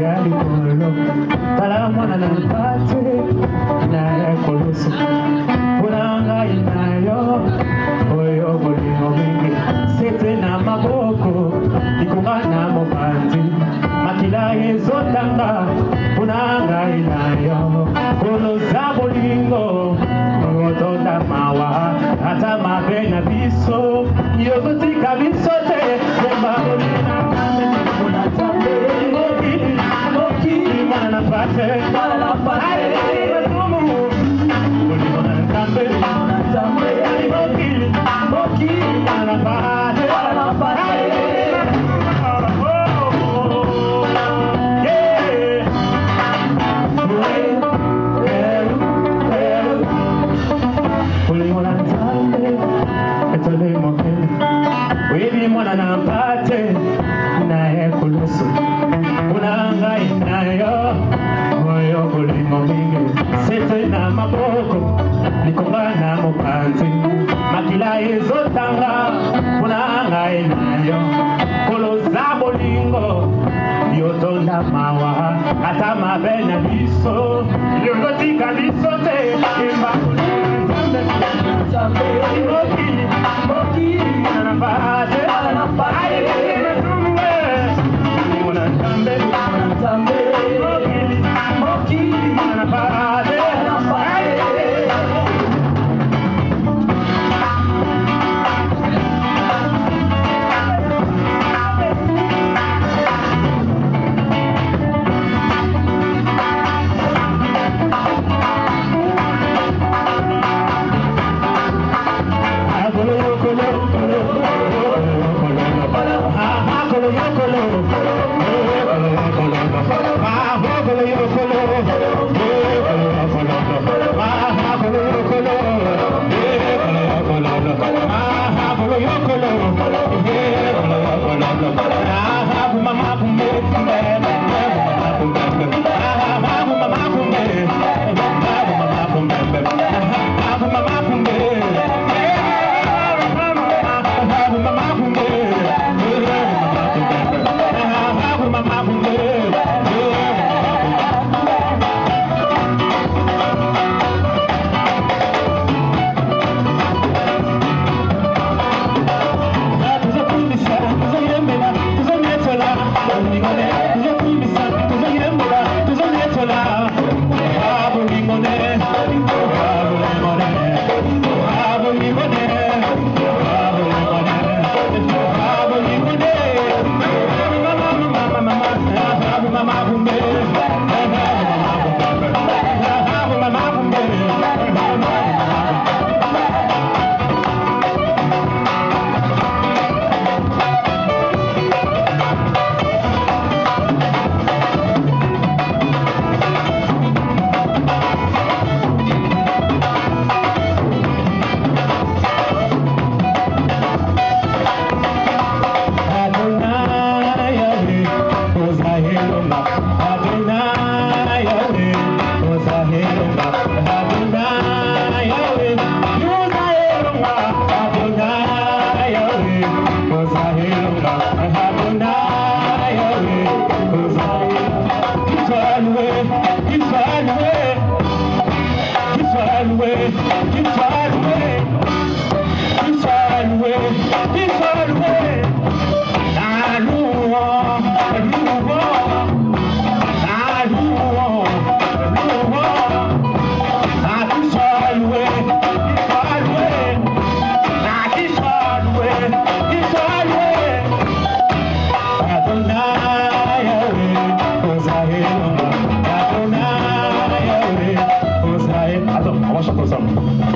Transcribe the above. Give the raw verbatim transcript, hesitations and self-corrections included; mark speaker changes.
Speaker 1: ya likolo tala mwana na mpate na ya koloso Pulanga inayo oyo bolingo mingi sete na maboko ikunga na mopanzi makila ezotanga Pulanga inayo kolo za bolingo otonda mawa ata mabe na biso yozotika biso te yemba bolina kame kuna tambe moki moki mwana na pate mwana na pate bolina na tambe na tambe moki moki mwana na pate mwana na pate Wewe mwana na mpate nae kulusu Pulanga inayo moyo bolingo mingi sete na maboko nikonga na mopanzi makila ezotanga Pulanga inayo kolo za bolingo yotonda mawa ata mabe na biso yozotika biso te imba Tambe, moki, moki, na pate, na pate, mwana tambe, mwana tambe, moki, moki, na pate, na pate.
Speaker 2: Attends, on va chanter ensemble.